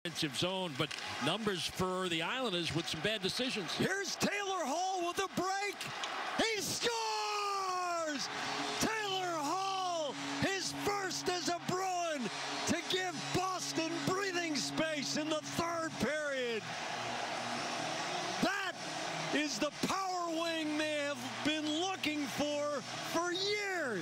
zone, but numbers for the Islanders with some bad decisions. Here's Taylor Hall with a break. He scores! Taylor Hall, his first as a Bruin, to give Boston breathing space in the third period. That is the power wing they have been looking for years.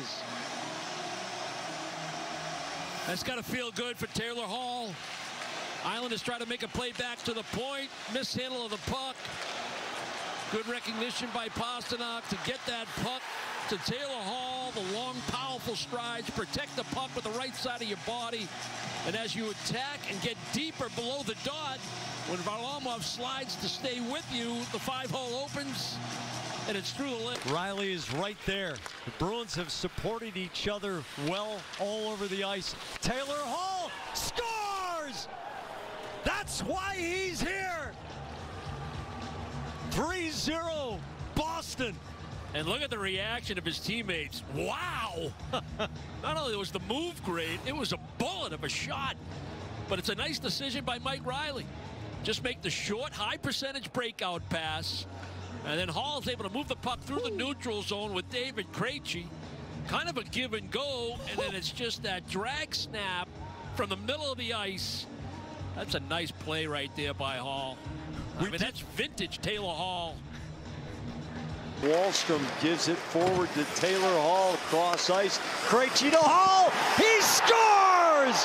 That's got to feel good for Taylor Hall. Islanders try to make a play back to the point. Mishandle of the puck. Good recognition by Pastrnak to get that puck to Taylor Hall. The long, powerful strides. Protect the puck with the right side of your body. And as you attack and get deeper below the dot, when Varlamov slides to stay with you, the 5-hole opens, and it's through the lip. Riley is right there. The Bruins have supported each other well all over the ice. Taylor Hall scores! That's why he's here. 3-0 Boston. And look at the reaction of his teammates. Wow! Not only was the move great, it was a bullet of a shot. But it's a nice decision by Mike Riley. Just make the short, high percentage breakout pass. And then Hall's able to move the puck through the neutral zone with David Krecji. Kind of a give and go. And then it's just that drag snap from the middle of the ice. That's a nice play right there by Hall. I mean, that's vintage Taylor Hall. Wahlstrom gives it forward to Taylor Hall across ice. Krecji to Hall. He scores!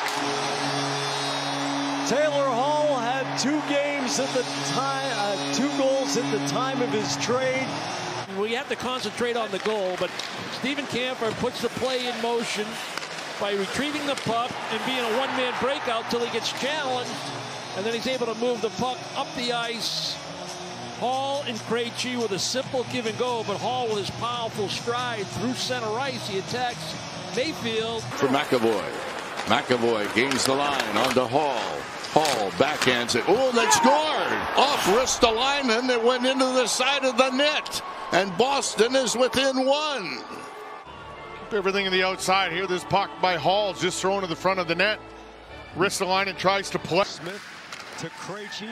Taylor Hall had 2 games at the time, 2 goals at the time of his trade. We have to concentrate on the goal, but Steven Camper puts the play in motion by retrieving the puck and being a one-man breakout till he gets challenged, and then he's able to move the puck up the ice. Hall and Krecji with a simple give and go, but Hall with his powerful stride through center ice. He attacks Mayfield. For McAvoy. McAvoy gains the line onto Hall. Hall backhands it. Oh, that scored! Off wrist alignment. It went into the side of the net. And Boston is within 1. Keep everything in the outside here. This puck by Hall just thrown to the front of the net. Wrist alignment tries to play. Smith to Krecji.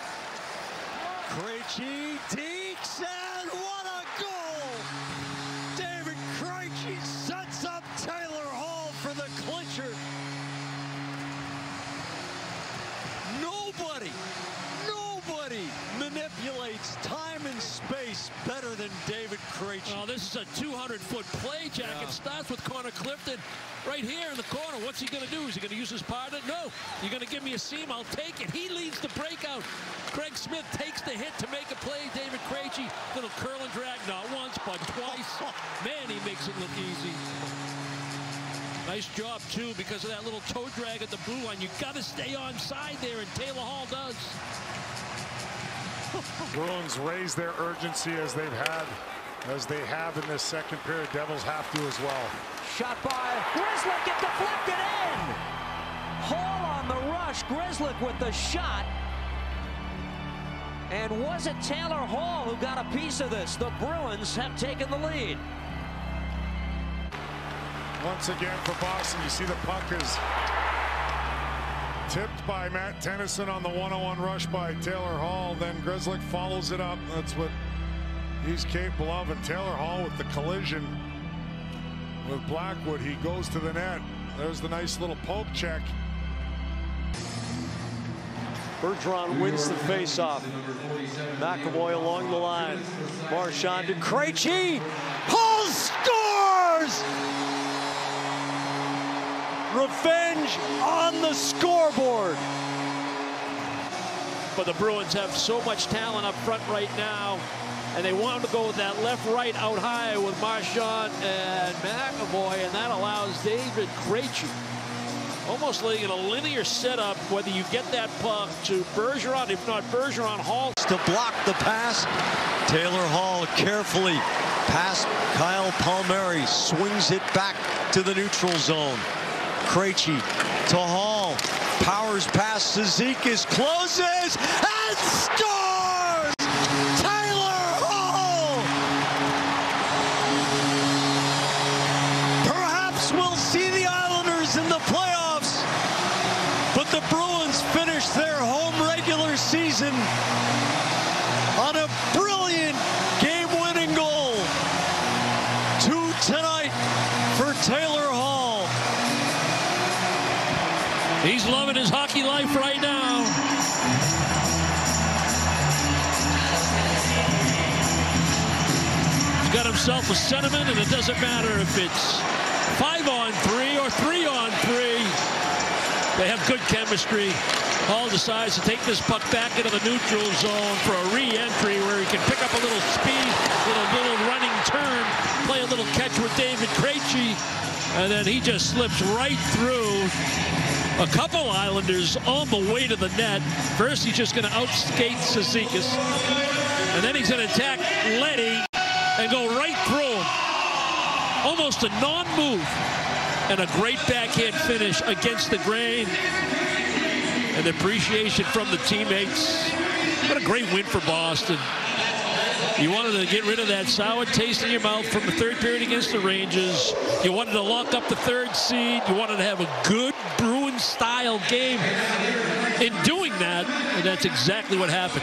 Kreții dekes, and what a goal! David Krecji sets up Taylor Hall for the clincher. Nobody manipulates time and space better than David Krecji. Well, this is a 200-foot play, Jack. Yeah. It starts with Connor Clifton right here in the corner. What's he going to do? Is he going to use his partner? No. You're going to give me a seam, I'll take it. He leads the breakout. Craig Smith takes the hit to make a play. David Krecji, little curl and drag, not once, but twice. Man, he makes it look easy. Nice job, too, because of that little toe drag at the blue line. You got to stay on side there, and Taylor Hall does. Bruins raise their urgency as they have in this second period. Devils have to as well. Shot by Grzelcyk, it deflected in. Hall on the rush. Grzelcyk with the shot. And was it Taylor Hall who got a piece of this? The Bruins have taken the lead. Once again for Boston, you see the puck is tipped by Matt Tennyson on the 1-on-1 rush by Taylor Hall. Then Grzelcyk follows it up. That's what he's capable of. And Taylor Hall with the collision with Blackwood, he goes to the net. There's the nice little poke check. Bergeron wins the faceoff. McAvoy along the line. Marchand to Kreții. Hall scores! Revenge on the scoreboard. But the Bruins have so much talent up front right now, and they want to go with that left-right out high with Marchand and McAvoy, and that allows David Kreții almost like in a linear setup, whether you get that puck to Bergeron, if not Bergeron, Hall. To block the pass, Taylor Hall carefully past Kyle Palmieri, swings it back to the neutral zone. Kreții to Hall, powers past Zizekas, closes and scores! Taylor Hall! Perhaps we'll see the Islanders in the playoffs, but the Bruins finish their season on a brilliant game-winning goal. 2 tonight for Taylor Hall. He's loving his hockey life right now. He's got himself a sentiment, and it doesn't matter if it's 5-on-3 or 3-on-3. They have good chemistry. Hall decides to take this puck back into the neutral zone for a re-entry where he can pick up a little speed with a little running turn, play a little catch with David Krecji, and then he just slips right through a couple Islanders on the way to the net. First, he's just going to outskate Cizikas, and then he's going to attack Leddy and go right through him. Almost a non-move, and a great backhand finish against the grain. And the appreciation from the teammates. What a great win for Boston. You wanted to get rid of that sour taste in your mouth from the third period against the Rangers. You wanted to lock up the third seed. You wanted to have a good Bruins-style game. In doing that, and that's exactly what happened.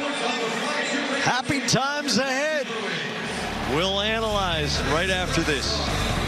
Happy times ahead. We'll analyze right after this.